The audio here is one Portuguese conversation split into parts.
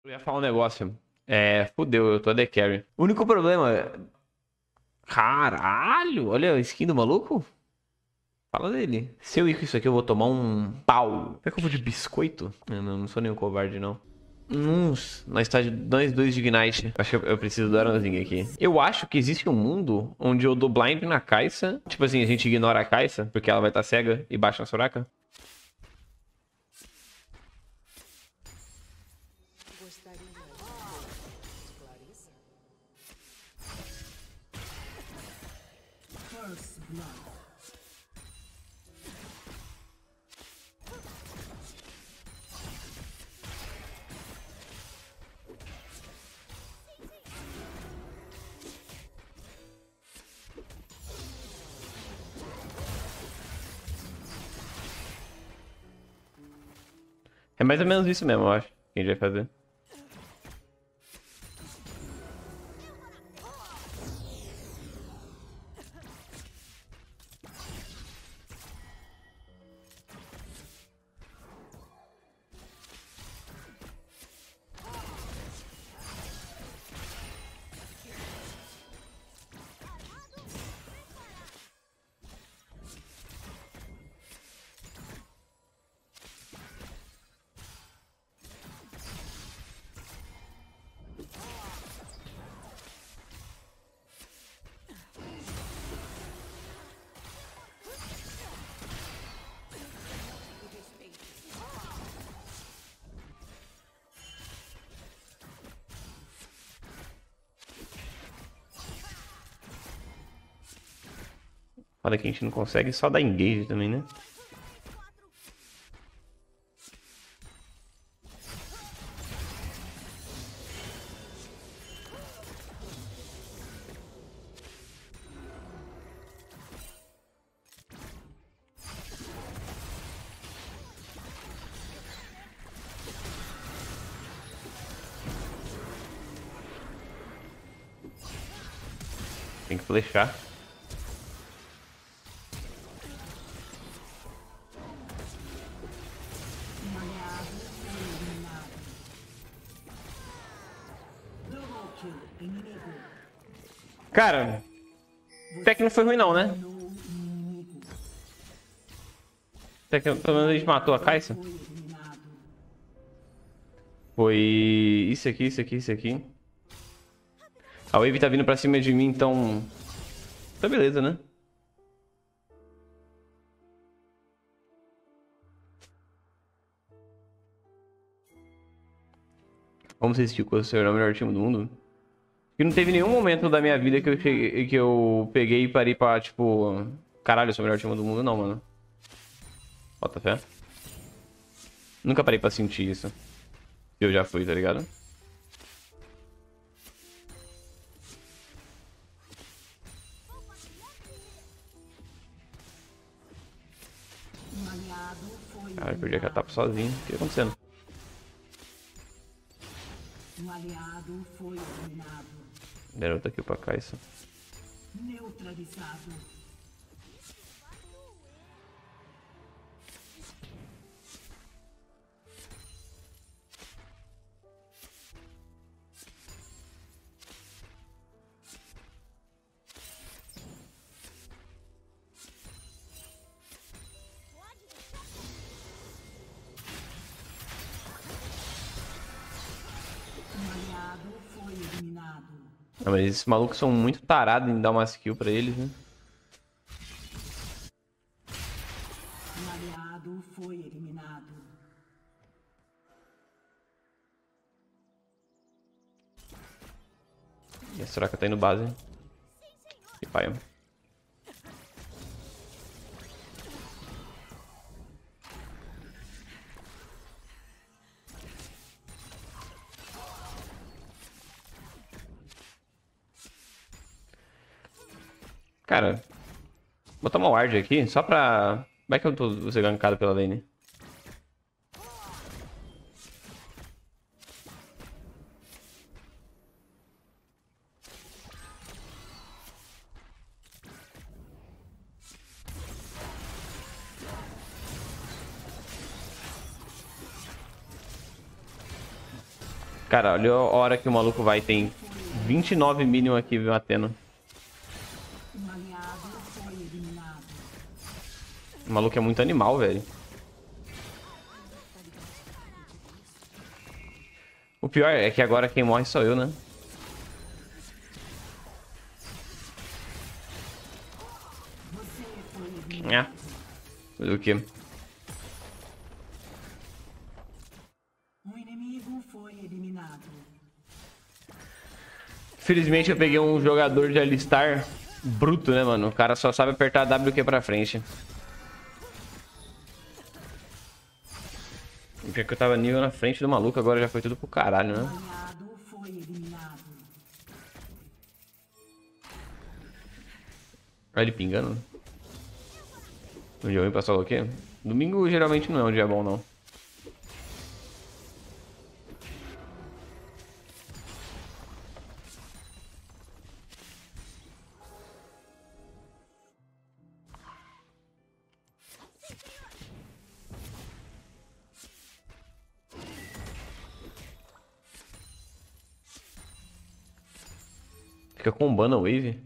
Eu ia falar um negócio. Fudeu, eu tô AD Carry. O único problema. Caralho, olha a skin do maluco. Fala dele. Se eu ir com isso aqui, eu vou tomar um pau. Será que eu vou de biscoito? Eu não sou nenhum covarde, não. Nós dois de Ignite. Acho que eu preciso do Aranzinho aqui. Eu acho que existe um mundo onde eu dou blind na Kai'Sa. Tipo assim, a gente ignora a Kai'Sa, porque ela vai estar cega e baixa na Soraka. É mais ou menos isso mesmo, eu acho, que a gente vai fazer. Olha que a gente não consegue só dar engage também, né? Tem que flechar. Cara, até que não foi ruim não, né? Até que pelo menos a gente matou a Kai'Sa. Foi isso aqui, isso aqui, isso aqui. A Wave tá vindo pra cima de mim, então... Tá beleza, né? Vamos assistir com o senhor, o melhor time do mundo. E não teve nenhum momento da minha vida que eu peguei e parei pra, tipo... Caralho, eu sou o melhor time do mundo, não, mano. Bota fé. Nunca parei pra sentir isso. Eu já fui, tá ligado? Cara, eu perdi a catapa sozinho. O que tá acontecendo? Um aliado foi eliminado. Deram outra kill pra Kai'Sa. Neutralizado. Um aliado foi eliminado. Não, mas esses malucos são muito tarados em dar uma skill pra eles, né? Um aliado foi eliminado. E a Soraka tá indo base. Que paia. Cara, vou botar uma ward aqui, só pra... Vai que eu vou ser gankado pela lane. Cara, olha a hora que o maluco vai. Tem 29 minion aqui batendo. Um aliado foi eliminado. O maluco é muito animal, velho. O pior é que agora quem morre sou eu, né? Você foi eliminado. Fazer o quê? Um inimigo foi eliminado. Felizmente eu peguei um jogador de Alistar bruto, né, mano? O cara só sabe apertar WQ pra frente. Porque eu tava nível na frente do maluco, agora já foi tudo pro caralho, Um né? aliado foi eliminado. Olha ele pingando. Um dia ruim pra solo aqui. Domingo geralmente não é um dia bom, não. Fica combando a wave.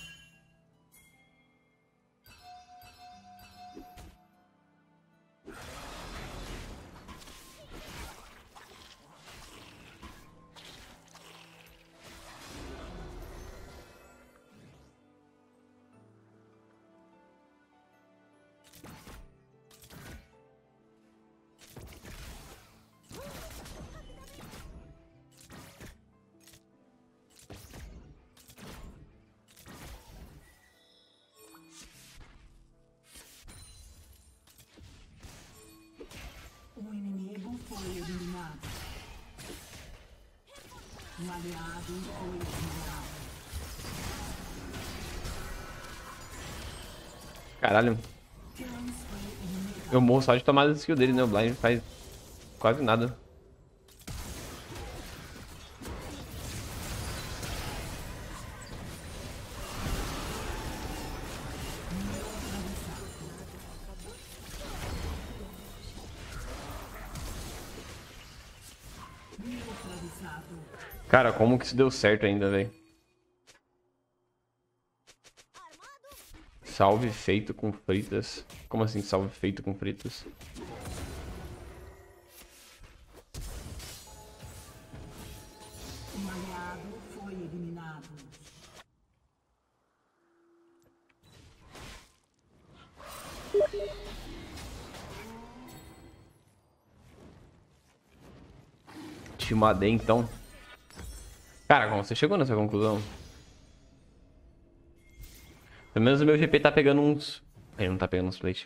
Um inimigo foi eliminado. Um aliado foi eliminado. Caralho. Kills foi eliminado. Eu morro só de tomar as skills dele, né? O Blind faz quase nada. Neutralizado. Cara, como que isso deu certo ainda, velho? Salve feito com fritas. Como assim, salve feito com fritas? Um aliado foi eliminado. Te madei, então. Cara, como você chegou nessa conclusão? Pelo menos o meu GP tá pegando uns... Ele não tá pegando uns plate.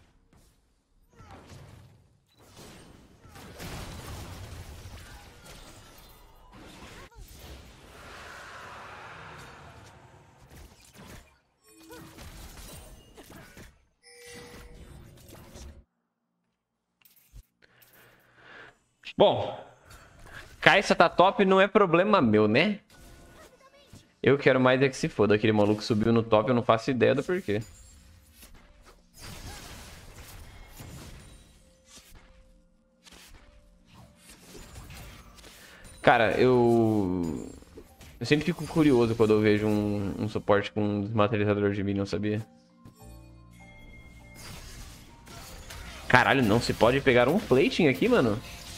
Bom, Kai'Sa tá top não é problema meu, né? Eu quero mais é que se foda. Aquele maluco subiu no top, eu não faço ideia do porquê. Cara, eu sempre fico curioso quando eu vejo um suporte com um desmaterializador de minion, sabia? Caralho, não se pode pegar um plating aqui, mano?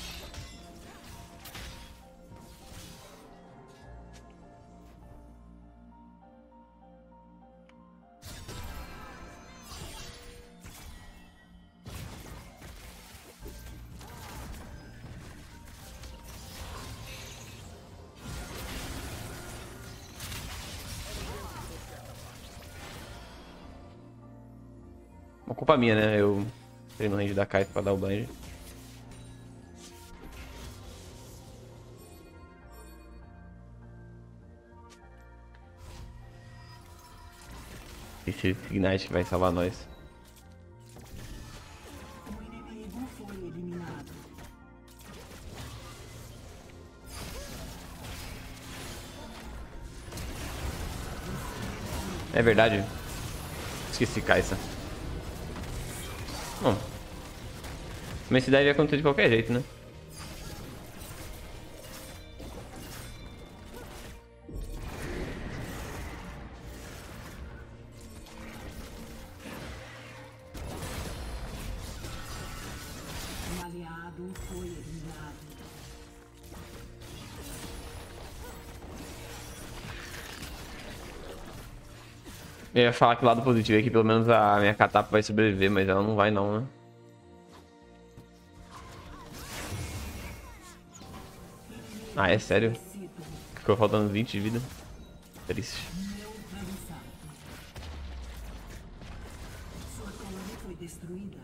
Uma culpa minha, né? Eu entrei no range da Kai'Sa pra dar o blind. Esse Ignite que vai salvar nós. Um inimigo foi eliminado. É verdade. Esqueci Kai'Sa. Bom. Mas isso daí vai acontecer de qualquer jeito, né? Eu ia falar que o lado positivo é que pelo menos a minha catapa vai sobreviver, mas ela não vai não, né? Ah, é sério? Ficou faltando 20 de vida. Triste. Neutralizado. Sua torre foi destruída.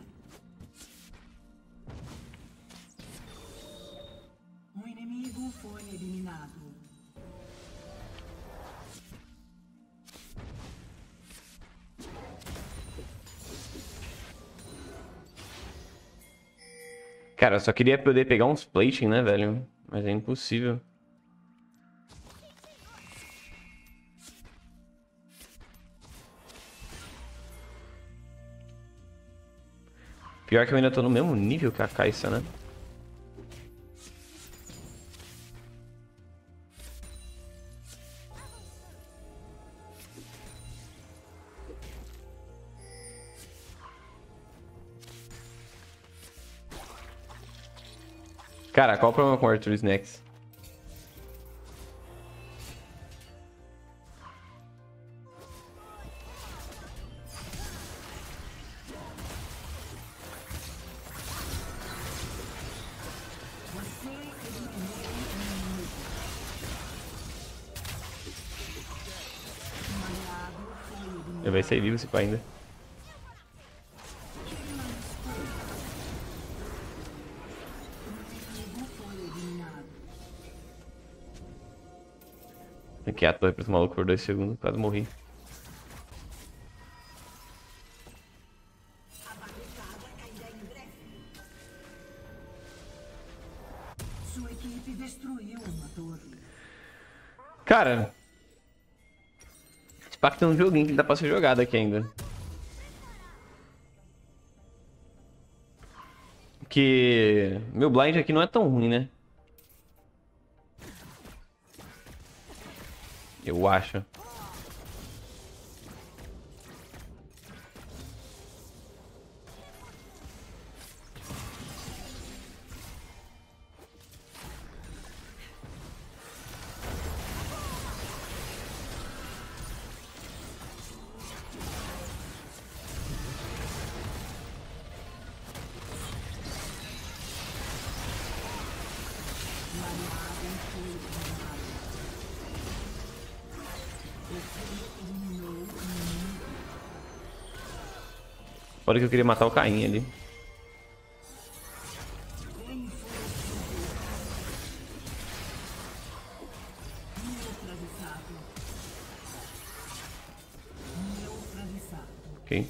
Um inimigo foi eliminado. Cara, eu só queria poder pegar uns plating, né, velho? Mas é impossível. Pior que eu ainda tô no mesmo nível que a Kai'Sa, né? Cara, qual o problema com o Arthur Snacks? Você eliminou um inimigo. Um aliado foi eliminado. Ele vai sair vivo esse pai ainda. Um inimigo foi eliminado. Aqui a torre pra esse maluco por 2 segundos, quase morri. Sua equipe destruiu uma torre. Cara, esse pacto é um joguinho que dá pra ser jogado aqui ainda. Que meu blind aqui não é tão ruim, né? Eu acho. Um aliado foi eliminado. Você eliminou um inimigo. Fora que eu queria matar o Caim ali. Neutralizado. Neutralizado. Ok.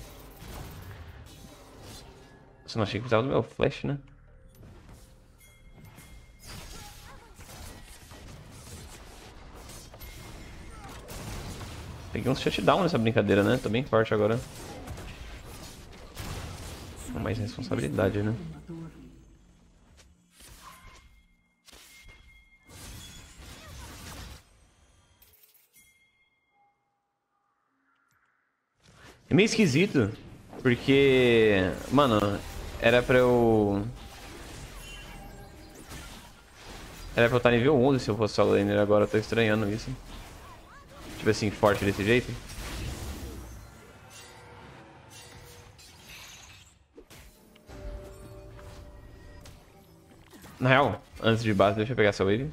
Você não achei que precisava do meu flash, né? Peguei um shutdown nessa brincadeira, né? Tô bem forte agora. Com mais responsabilidade, né? Uma torre. É meio esquisito, porque, mano, era pra eu... Era pra eu estar nível 11 se eu fosse solo laner, agora eu tô estranhando isso. Tipo assim, forte desse jeito. Na real, antes de base, deixa eu pegar essa wave.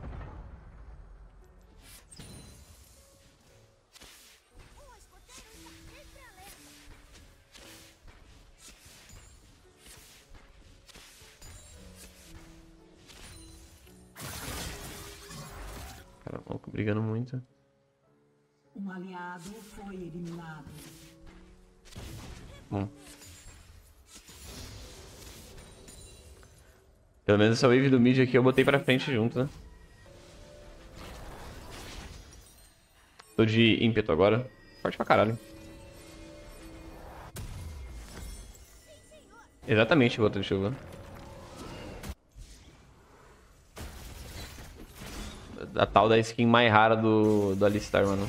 Cara, o maluco brigando muito. Um aliado foi eliminado. Bom. Pelo menos essa wave do mid aqui eu botei pra frente junto, né? Tô de ímpeto agora. Forte pra caralho. Exatamente, gota de chuva. A tal da skin mais rara do Alistar, mano.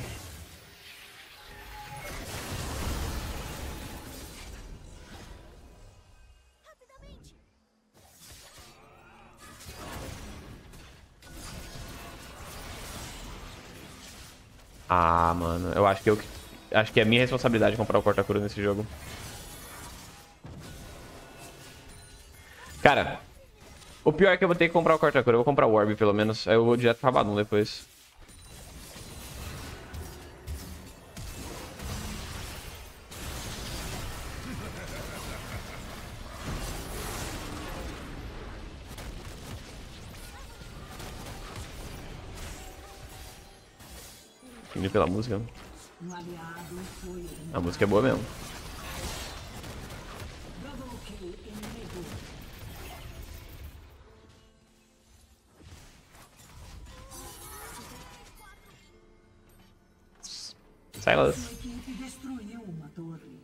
Ah, mano, eu acho que eu... Acho que é minha responsabilidade comprar o corta-cura nesse jogo. Cara, o pior é que eu vou ter que comprar o corta-cura. Eu vou comprar o Orb, pelo menos. Aí eu vou direto pra Rabadon depois. Indo pela música. Um aliado foi A música é boa mesmo. double kill inimigo. Silas. Sua equipe destruiu uma torre.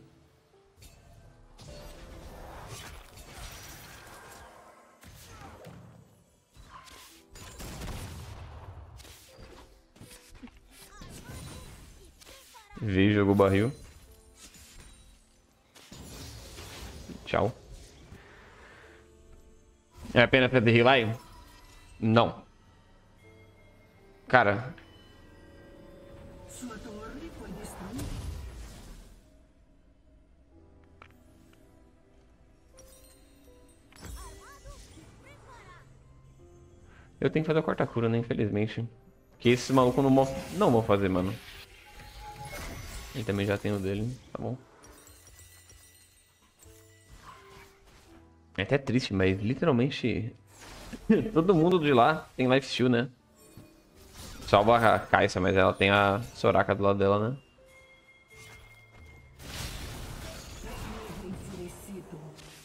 Vi, jogou barril. Tchau. É apenas pra derrilar? Não. Cara, Sua torre foi destruída. eu tenho que fazer o corta-cura, né? Infelizmente. Que esses malucos não vão fazer, mano. Ele também já tem o dele, tá bom. É até triste, mas literalmente todo mundo de lá tem lifesteal, né? Salva a Kai'Sa, mas ela tem a Soraka do lado dela, né? Enfurecido.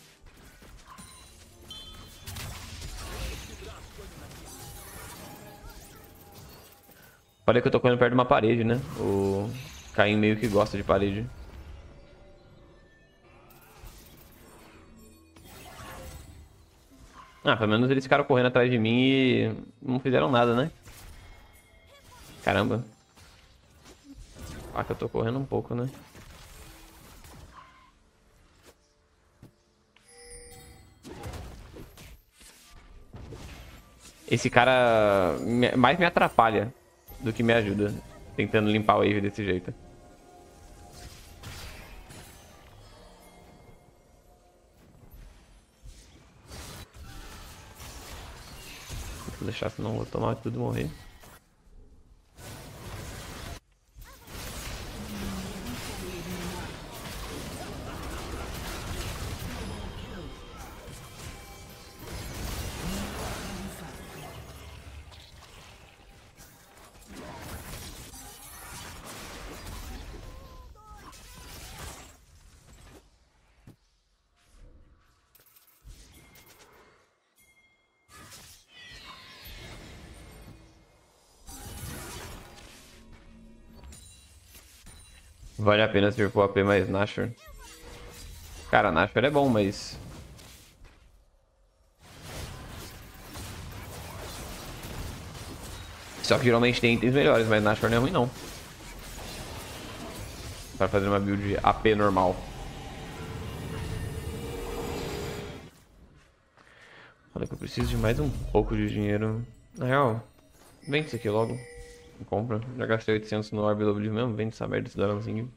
Falei que eu tô correndo perto de uma parede, né? O Caim meio que gosta de parede. Ah, pelo menos eles ficaram correndo atrás de mim e não fizeram nada, né? Caramba. Ah, que eu tô correndo um pouco, né? Esse cara mais me atrapalha do que me ajuda, tentando limpar o wave desse jeito. Vou deixar, senão eu vou tomar tudo e morrer. Vale a pena ser pro AP mais Nashor. Cara, Nashor é bom, mas... Só que geralmente tem itens melhores, mas Nashor não é ruim não. Para fazer uma build AP normal. Olha que eu preciso de mais um pouco de dinheiro. Na real, vende isso aqui logo. Compra. Já gastei 800 no Orb W mesmo. Vende essa merda, esse dragãozinho.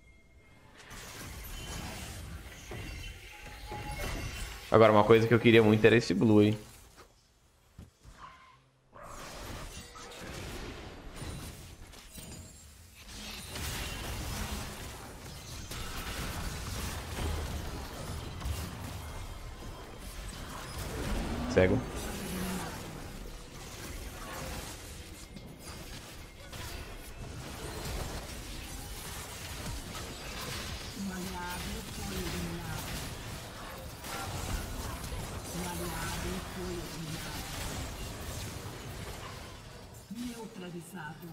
Agora, uma coisa que eu queria muito era esse Blue aí. Cego. Um aliado foi eliminado. Um aliado foi eliminado. Neutralizado.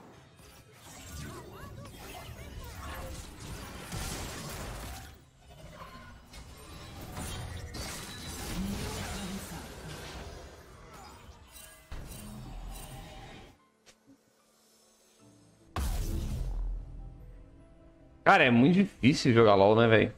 Cara, é muito difícil jogar LoL, né, velho?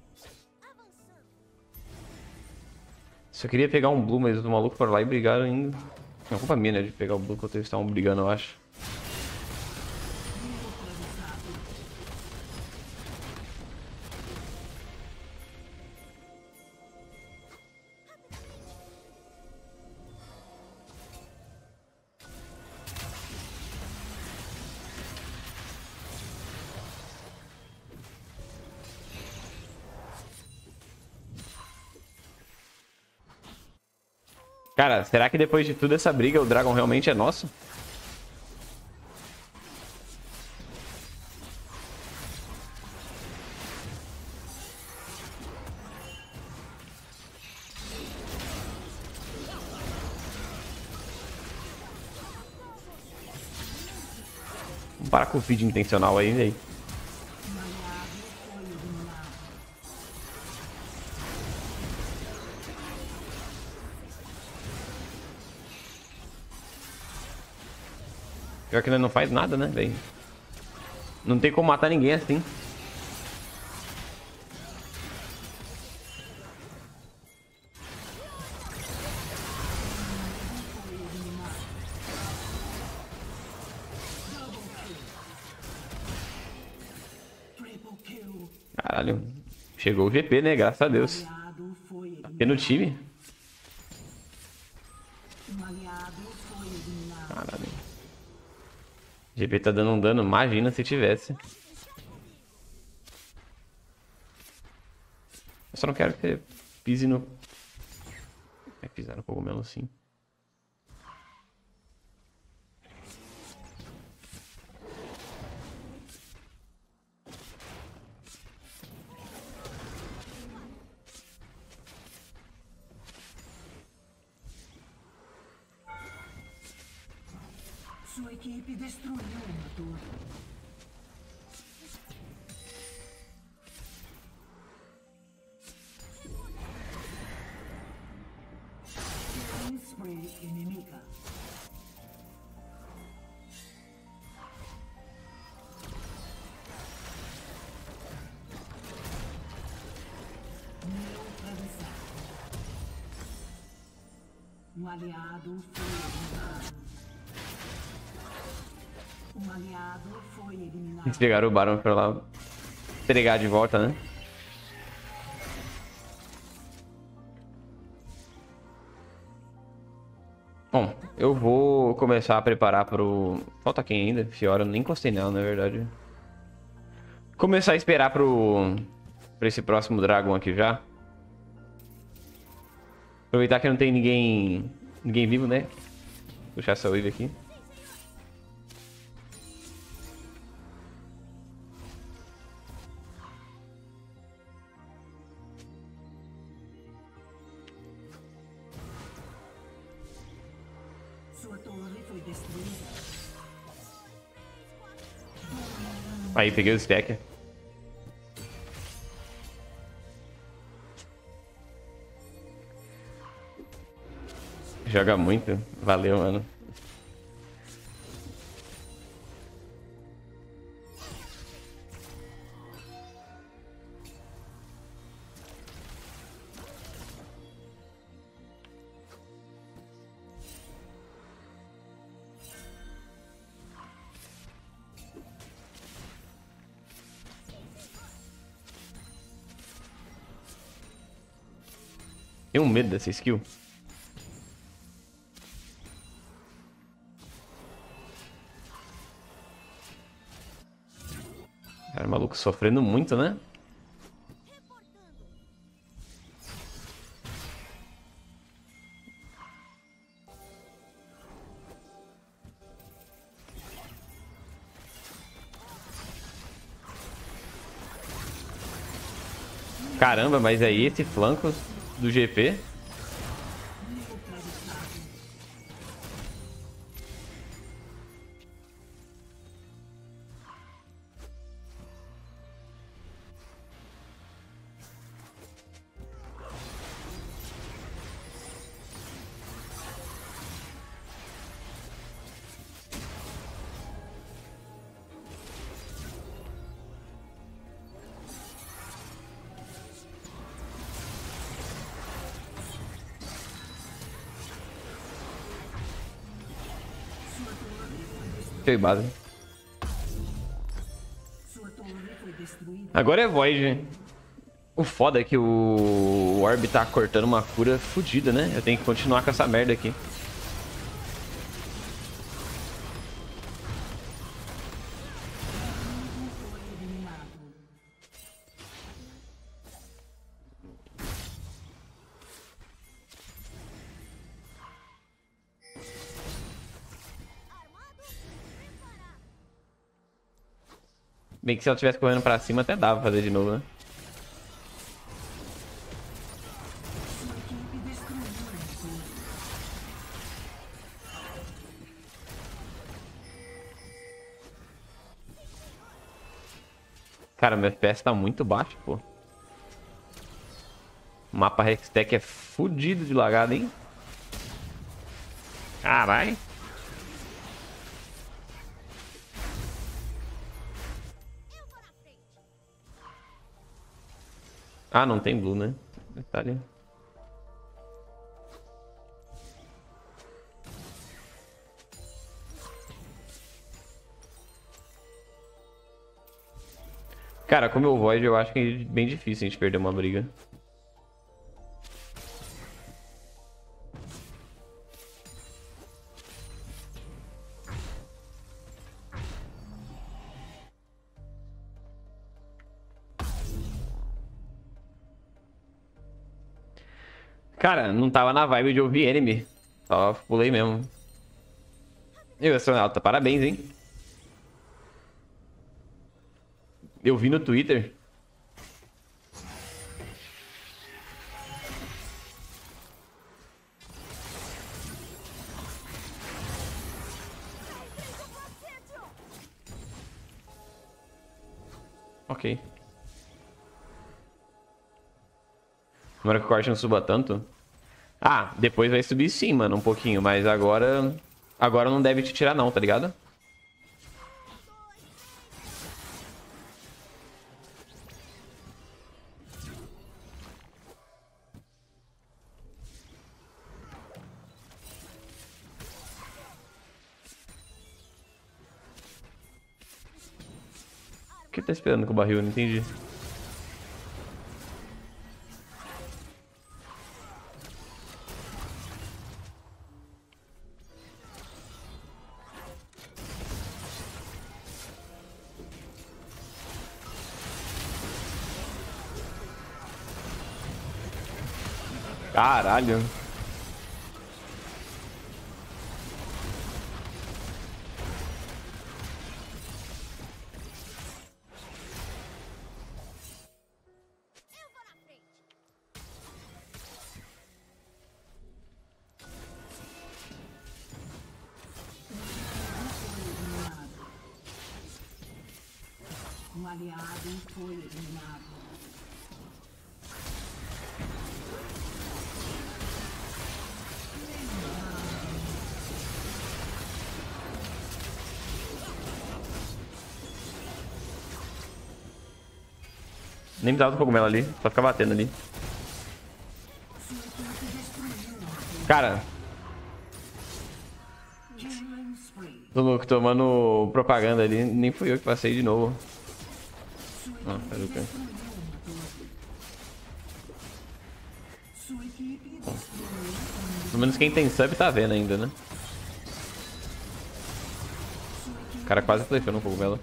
Só queria pegar um Blue, mas os malucos foram lá e brigaram ainda. É culpa minha, né, de pegar o Blue, enquanto eles estavam brigando, eu acho. Cara, será que depois de tudo essa briga o Dragon realmente é nosso? Vamos parar com o feed intencional aí, velho. Pior que ele não faz nada, né, velho? Não tem como matar ninguém assim. Caralho. Chegou o GP, né? Graças a Deus. Aqui no time. Caralho. O GP tá dando um dano. Imagina se tivesse. Eu só não quero que você pise no... É pisar no cogumelo sim. Sua equipe destruiu uma torre. Killing spree inimiga. Neutralizado. Um aliado foi eliminado. Um aliado foi eliminado. Eles pegaram o Barão pra lá pegar de volta, né? Bom, eu vou começar a preparar pro... Falta quem ainda? Fiora, eu nem encostei nela, na verdade. Começar a esperar pra esse próximo Dragon aqui já. Aproveitar que não tem ninguém vivo, né? Puxar essa wave aqui. Sua torre foi destruída. Aí, peguei o stack. Joga muito. Valeu, mano. Tenho medo dessa skill. Cara, maluco sofrendo muito, né? Caramba, mas aí esse flanco do GP. Cheio base. Sua torre foi destruída. Agora é Void. O foda é que o Orb tá cortando uma cura fodida, né? Eu tenho que continuar com essa merda aqui. Foi eliminado. Bem que se ela estivesse correndo pra cima, até dava pra fazer de novo, né? Sua equipe destruiu uma torre. Cara, meu FPS tá muito baixo, pô. O mapa Hextech é fudido de lagado, hein? Caralho. Ah, não tem blue, né? Tá ali. Cara, com o meu Void eu acho que é bem difícil a gente perder uma briga. Cara, não tava na vibe de ouvir enemy. Só pulei mesmo. E o astronauta, parabéns, hein? Eu vi no Twitter. Ok. Tomara que o corte não suba tanto. Ah, depois vai subir sim, mano, um pouquinho. Mas agora... Agora não deve te tirar não, tá ligado? O que tá esperando com o barril? Eu não entendi. Caralho. Um aliado foi eliminado. Nem precisava do cogumelo ali. Só ficar batendo ali. Sua equipe destruiu uma torre. Cara, Killing spree. tô louco, tomando propaganda ali. Nem fui eu que passei de novo. Sua Ah, equipe fazer o quê? destruiu uma torre. Sua equipe destruiu Pelo menos quem tem sub tá vendo ainda, né? O cara quase flechou no cogumelo.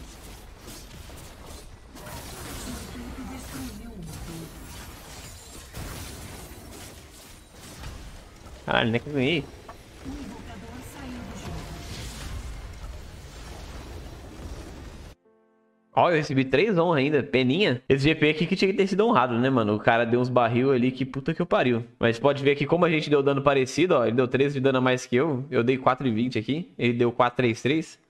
Caralho, nem que eu ganhei. O invocador saiu do jogo. Ó, eu recebi 3 honras ainda, peninha. Esse GP aqui que tinha que ter sido honrado, né, mano? O cara deu uns barril ali que puta que eu pariu. Mas pode ver que como a gente deu dano parecido, ó. Ele deu 13 de dano a mais que eu. Eu dei 4,20 aqui. Ele deu 4,33.